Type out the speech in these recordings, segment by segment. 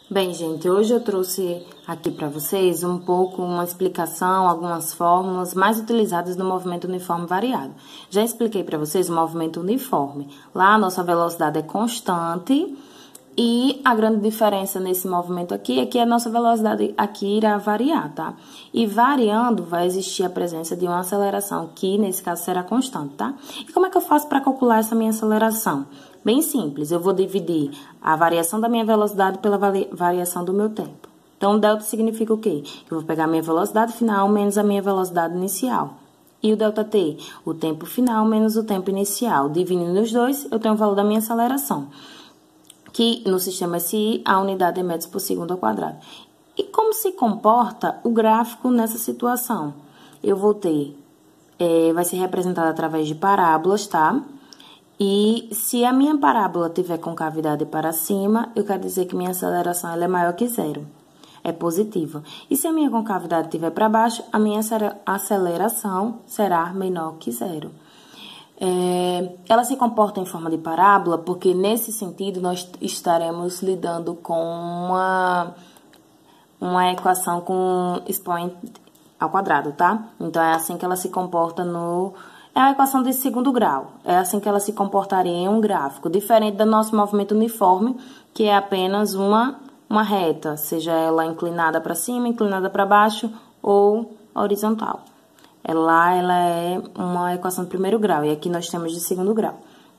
Bem, gente, hoje eu trouxe aqui para vocês um pouco uma explicação, algumas fórmulas mais utilizadas no movimento uniforme variado. Já expliquei para vocês o movimento uniforme. Lá a nossa velocidade é constante e a grande diferença nesse movimento aqui é que a nossa velocidade aqui irá variar, tá? E variando vai existir a presença de uma aceleração que nesse caso será constante, tá? E como é que eu faço para calcular essa minha aceleração? Bem simples, eu vou dividir a variação da minha velocidade pela variação do meu tempo. Então, delta significa o quê? Eu vou pegar a minha velocidade final menos a minha velocidade inicial. E o delta t? O tempo final menos o tempo inicial. Dividindo os dois, eu tenho o valor da minha aceleração, que no sistema SI a unidade é metros por segundo ao quadrado. E como se comporta o gráfico nessa situação? Eu vou ter, vai ser representado através de parábolas, tá? E se a minha parábola tiver concavidade para cima, eu quero dizer que minha aceleração ela é maior que zero. É positiva. E se a minha concavidade estiver para baixo, a minha aceleração será menor que zero. Ela se comporta em forma de parábola porque, nesse sentido, nós estaremos lidando com uma equação com expoente ao quadrado, tá? Então, é assim que ela se comporta É a equação de segundo grau. É assim que ela se comportaria em um gráfico. Diferente do nosso movimento uniforme, que é apenas uma reta, seja ela inclinada para cima, inclinada para baixo ou horizontal. Ela é uma equação de primeiro grau e aqui nós temos de segundo grau.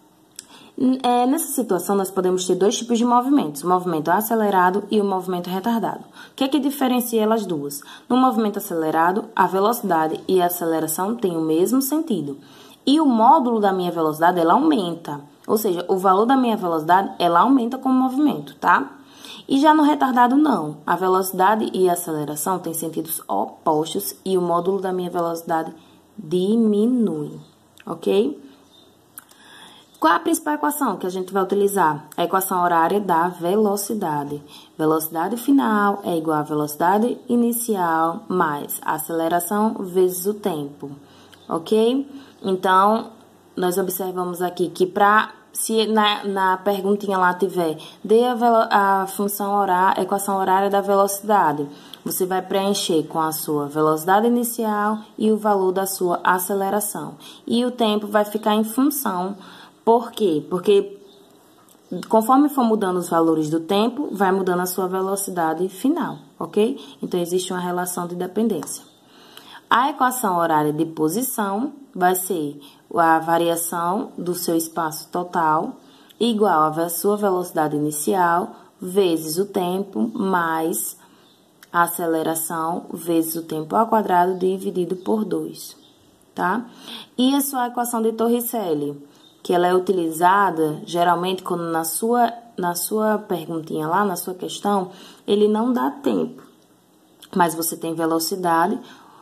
Nessa situação, nós podemos ter dois tipos de movimentos, o movimento acelerado e o movimento retardado. O que é que diferencia elas duas? No movimento acelerado, a velocidade e a aceleração têm o mesmo sentido. E o módulo da minha velocidade, ela aumenta. Ou seja, o valor da minha velocidade, ela aumenta com o movimento, tá? E já no retardado, não. A velocidade e a aceleração têm sentidos opostos e o módulo da minha velocidade diminui, ok? Qual é a principal equação que a gente vai utilizar? A equação horária da velocidade. Velocidade final é igual a velocidade inicial mais a aceleração vezes o tempo, ok? Então, nós observamos aqui que se na perguntinha lá tiver, dê a função horária, a equação horária da velocidade, você vai preencher com a sua velocidade inicial e o valor da sua aceleração. E o tempo vai ficar em função. Por quê? Porque conforme for mudando os valores do tempo, vai mudando a sua velocidade final, ok? Então, existe uma relação de dependência. A equação horária de posição vai ser a variação do seu espaço total igual à sua velocidade inicial vezes o tempo mais a aceleração vezes o tempo ao quadrado dividido por 2, tá? E a sua equação de Torricelli, que ela é utilizada geralmente quando na sua perguntinha lá, na sua questão, ele não dá tempo, mas você tem velocidade,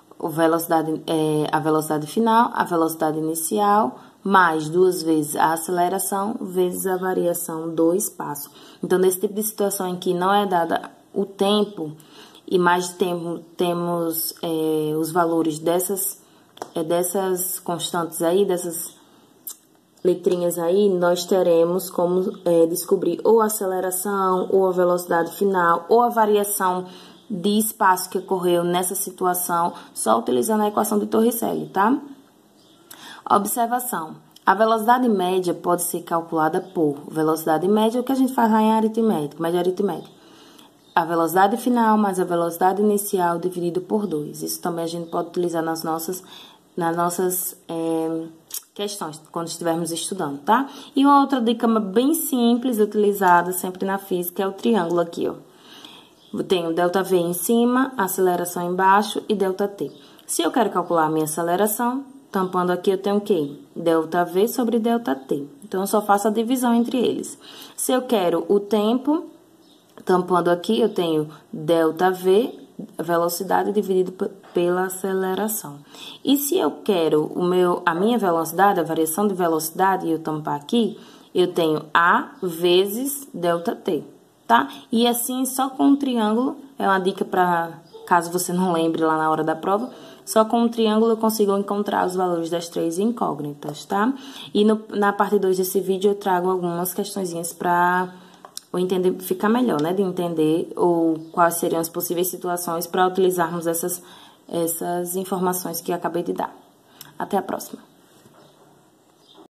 a velocidade final, a velocidade inicial, mais 2 vezes a aceleração, vezes a variação do espaço. Então, nesse tipo de situação em que não é dada o tempo, e mais temos os valores dessas constantes aí, dessas letrinhas aí, nós teremos como descobrir ou a aceleração, ou a velocidade final, ou a variação de espaço que ocorreu nessa situação, só utilizando a equação de Torricelli, tá? Observação. A velocidade média pode ser calculada por velocidade média, o que a gente faz lá em aritmética, média aritmética. A velocidade final mais a velocidade inicial dividido por 2. Isso também a gente pode utilizar nas nossas questões, quando estivermos estudando, tá? E uma outra dica bem simples, utilizada sempre na física, é o triângulo aqui, ó. Eu tenho ΔV em cima, aceleração embaixo e ΔT. Se eu quero calcular a minha aceleração, tampando aqui, eu tenho o quê? ΔV sobre ΔT. Então, eu só faço a divisão entre eles. Se eu quero o tempo, tampando aqui, eu tenho ΔV, velocidade dividido pela aceleração. E se eu quero a minha velocidade, a variação de velocidade, e eu tampar aqui, eu tenho A vezes ΔT, tá? E assim, só com um triângulo, é uma dica para caso você não lembre lá na hora da prova, só com um triângulo eu consigo encontrar os valores das 3 incógnitas, tá? E na parte 2 desse vídeo eu trago algumas questõezinhas para ou entender, ficar melhor, né, de entender ou quais seriam as possíveis situações para utilizarmos essas informações que eu acabei de dar. Até a próxima.